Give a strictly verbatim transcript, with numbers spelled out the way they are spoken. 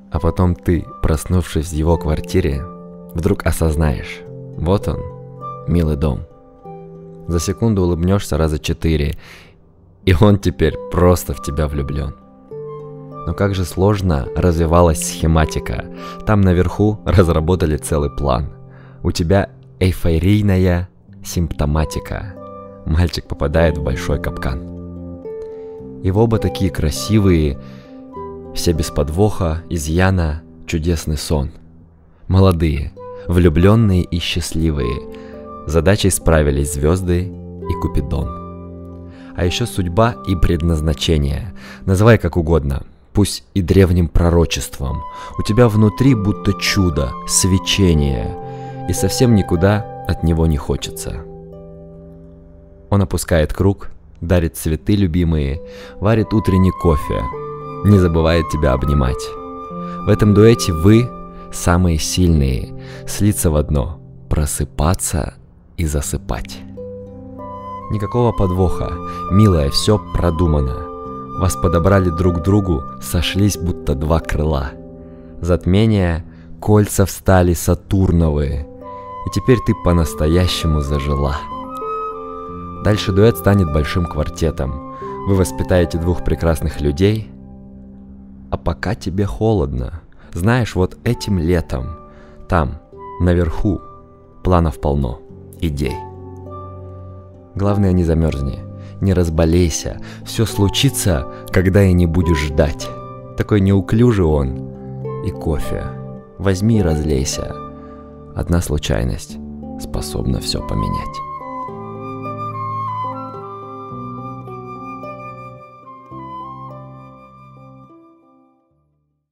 А потом ты, проснувшись в его квартире, вдруг осознаешь: вот он, милый дом. За секунду улыбнешься раза четыре, и он теперь просто в тебя влюблен. Но как же сложно развивалась схематика. Там наверху разработали целый план. У тебя эйфорийная симптоматика. Мальчик попадает в большой капкан. И оба такие красивые, все без подвоха, изъяна, чудесный сон. Молодые, влюбленные и счастливые. С задачей справились звезды и Купидон. А еще судьба и предназначение. Называй как угодно, пусть и древним пророчеством. У тебя внутри будто чудо, свечение, и совсем никуда от него не хочется. Он опускает круг, дарит цветы любимые, варит утренний кофе, не забывает тебя обнимать. В этом дуэте вы самые сильные, слиться в одно, просыпаться и засыпать. Никакого подвоха, милая, все продумано. Вас подобрали друг к другу, сошлись будто два крыла. Затмение, кольца встали сатурновые, и теперь ты по-настоящему зажила. Дальше дуэт станет большим квартетом. Вы воспитаете двух прекрасных людей, а пока тебе холодно. Знаешь, вот этим летом, там, наверху, планов полно, идей. Главное, не замерзни, не разболейся. Все случится, когда и не будешь ждать. Такой неуклюжий он. И кофе. Возьми и разлейся. Одна случайность способна все поменять.